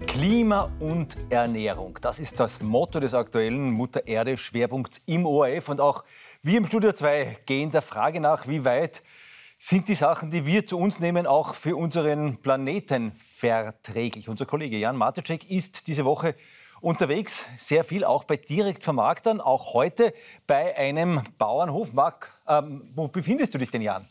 Klima und Ernährung. Das ist das Motto des aktuellen Mutter Erde Schwerpunkts im ORF. Und auch wir im Studio 2 gehen der Frage nach, wie weit sind die Sachen, die wir zu uns nehmen, auch für unseren Planeten verträglich. Unser Kollege Jan Matejček ist diese Woche unterwegs, sehr viel auch bei Direktvermarktern, auch heute bei einem Bauernhof. Wo befindest du dich denn, Jan?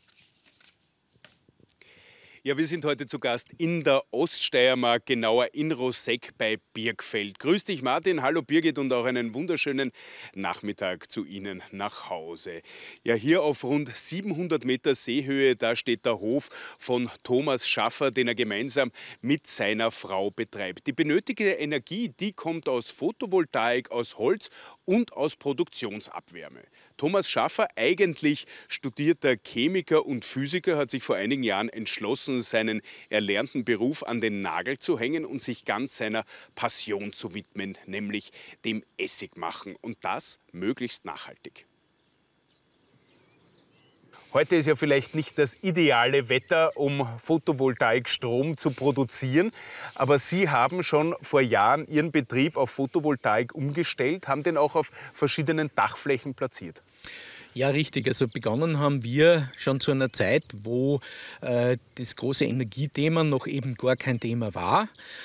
Ja, wir sind heute zu Gast in der Oststeiermark, genauer in Rosegg bei Birgfeld. Grüß dich, Martin. Hallo, Birgit, und auch einen wunderschönen Nachmittag zu Ihnen nach Hause. Ja, hier auf rund 700 Meter Seehöhe, da steht der Hof von Thomas Schaffer, den er gemeinsam mit seiner Frau betreibt. Die benötigte Energie, die kommt aus Photovoltaik, aus Holz und aus Produktionsabwärme. Thomas Schaffer, eigentlich studierter Chemiker und Physiker, hat sich vor einigen Jahren entschlossen, seinen erlernten Beruf an den Nagel zu hängen und sich ganz seiner Passion zu widmen, nämlich dem Essigmachen, und das möglichst nachhaltig. Heute ist ja vielleicht nicht das ideale Wetter, um Photovoltaikstrom zu produzieren. Aber Sie haben schon vor Jahren Ihren Betrieb auf Photovoltaik umgestellt, haben den auch auf verschiedenen Dachflächen platziert. Ja, richtig. Also begonnen haben wir schon zu einer Zeit, wo das große Energiethema noch eben gar kein Thema war.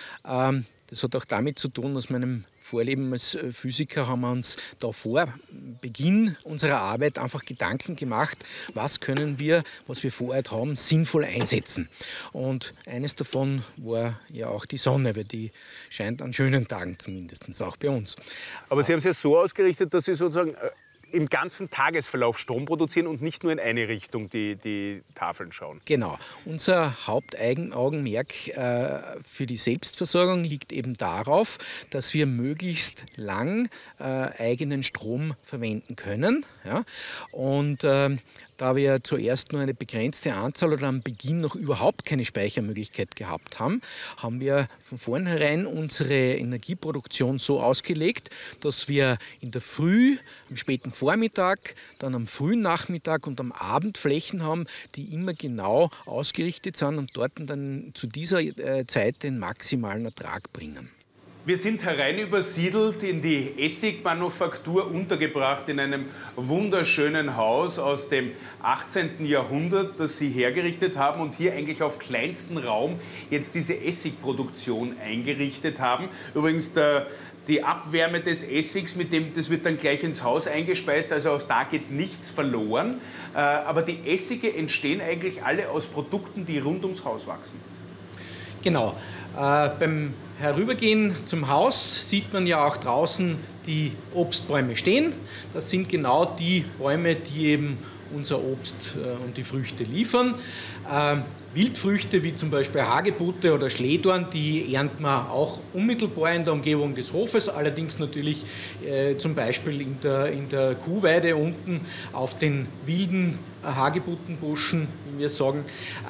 Das hat auch damit zu tun, aus meinem Vorleben als Physiker haben wir uns da vor Beginn unserer Arbeit einfach Gedanken gemacht, was können wir, was wir vor Ort haben, sinnvoll einsetzen. Und eines davon war ja auch die Sonne, weil die scheint an schönen Tagen zumindest, auch bei uns. Aber Sie haben es ja so ausgerichtet, dass Sie sozusagen im ganzen Tagesverlauf Strom produzieren und nicht nur in eine Richtung die Tafeln schauen. Genau. Unser Hauptaugenmerk für die Selbstversorgung liegt eben darauf, dass wir möglichst lang eigenen Strom verwenden können. Ja? Und da wir zuerst nur eine begrenzte Anzahl oder am Beginn noch überhaupt keine Speichermöglichkeit gehabt haben, haben wir von vornherein unsere Energieproduktion so ausgelegt, dass wir in der Früh, am späten Vormittag, dann am frühen Nachmittag und am Abend Flächen haben, die immer genau ausgerichtet sind und dort dann zu dieser Zeit den maximalen Ertrag bringen. Wir sind hereinübersiedelt in die Essigmanufaktur, untergebracht in einem wunderschönen Haus aus dem 18. Jahrhundert, das Sie hergerichtet haben und hier eigentlich auf kleinstem Raum jetzt diese Essigproduktion eingerichtet haben. Übrigens die Abwärme des Essigs, das wird dann gleich ins Haus eingespeist, also auch da geht nichts verloren. Aber die Essige entstehen eigentlich alle aus Produkten, die rund ums Haus wachsen. Genau. Beim Herübergehen zum Haus sieht man ja auch draußen die Obstbäume stehen. Das sind genau die Bäume, die eben unser Obst und die Früchte liefern. Wildfrüchte wie zum Beispiel Hagebutte oder Schlehdorn, die ernten wir auch unmittelbar in der Umgebung des Hofes, allerdings natürlich zum Beispiel in der Kuhweide unten auf den wilden Hagebuttenbuschen, wie wir sagen.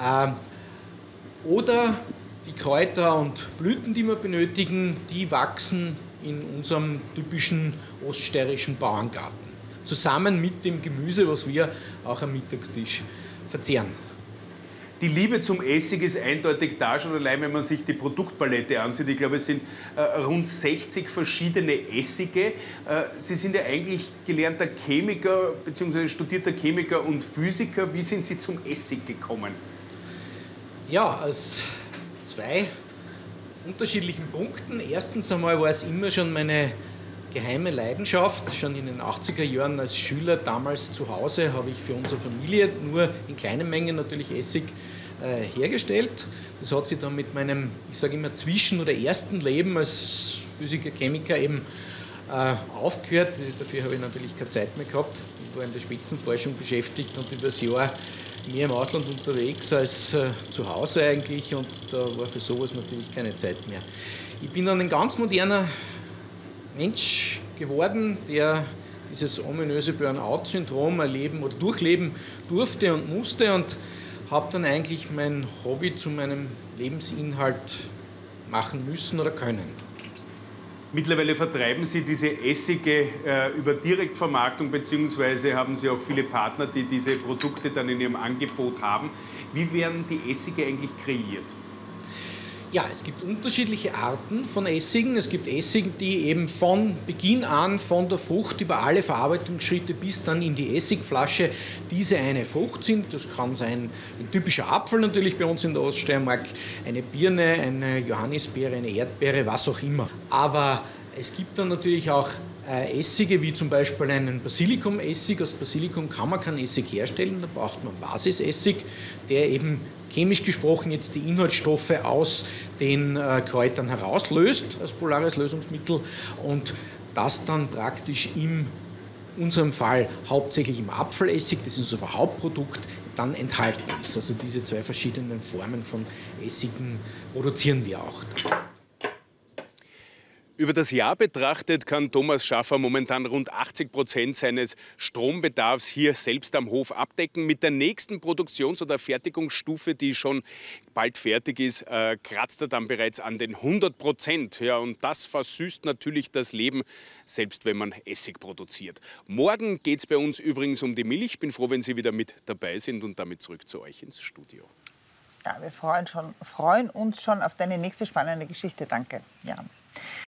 Oder die Kräuter und Blüten, die wir benötigen, die wachsen in unserem typischen oststeirischen Bauerngarten. Zusammen mit dem Gemüse, was wir auch am Mittagstisch verzehren. Die Liebe zum Essig ist eindeutig da, schon allein, wenn man sich die Produktpalette ansieht. Ich glaube, es sind rund 60 verschiedene Essige. Sie sind ja eigentlich gelernter Chemiker bzw. studierter Chemiker und Physiker. Wie sind Sie zum Essig gekommen? Ja, aus zwei unterschiedlichen Punkten. Erstens einmal war es immer schon meine geheime Leidenschaft. Schon in den 80er Jahren als Schüler damals zu Hause habe ich für unsere Familie nur in kleinen Mengen natürlich Essig hergestellt. Das hat sich dann mit meinem, ich sage immer, Zwischen- oder ersten Leben als Physiker, Chemiker eben aufgehört. Dafür habe ich natürlich keine Zeit mehr gehabt. Ich war in der Spitzenforschung beschäftigt und über das Jahr mehr im Ausland unterwegs als zu Hause eigentlich, und da war für sowas natürlich keine Zeit mehr. Ich bin dann ein ganz moderner Mensch geworden, der dieses ominöse Burnout-Syndrom erleben oder durchleben durfte und musste, und habe dann eigentlich mein Hobby zu meinem Lebensinhalt machen müssen oder können. Mittlerweile vertreiben Sie diese Essige über Direktvermarktung, beziehungsweise haben Sie auch viele Partner, die diese Produkte dann in ihrem Angebot haben. Wie werden die Essige eigentlich kreiert? Ja, es gibt unterschiedliche Arten von Essigen. Es gibt Essigen, die eben von Beginn an, von der Frucht über alle Verarbeitungsschritte bis dann in die Essigflasche diese eine Frucht sind. Das kann sein ein typischer Apfel natürlich bei uns in der Oststeiermark, eine Birne, eine Johannisbeere, eine Erdbeere, was auch immer. Aber es gibt dann natürlich auch Essige, wie zum Beispiel einen Basilikumessig. Aus Basilikum kann man keinen Essig herstellen, da braucht man Basisessig, der eben chemisch gesprochen jetzt die Inhaltsstoffe aus den Kräutern herauslöst als polares Lösungsmittel und das dann praktisch in unserem Fall hauptsächlich im Apfelessig, das ist unser Hauptprodukt, dann enthalten ist. Also diese zwei verschiedenen Formen von Essigen produzieren wir auch. Über das Jahr betrachtet kann Thomas Schaffer momentan rund 80% seines Strombedarfs hier selbst am Hof abdecken. Mit der nächsten Produktions- oder Fertigungsstufe, die schon bald fertig ist, kratzt er dann bereits an den 100%. Ja, und das versüßt natürlich das Leben, selbst wenn man Essig produziert. Morgen geht es bei uns übrigens um die Milch. Ich bin froh, wenn Sie wieder mit dabei sind und damit zurück zu euch ins Studio. Ja, wir freuen uns schon auf deine nächste spannende Geschichte. Danke, Jan.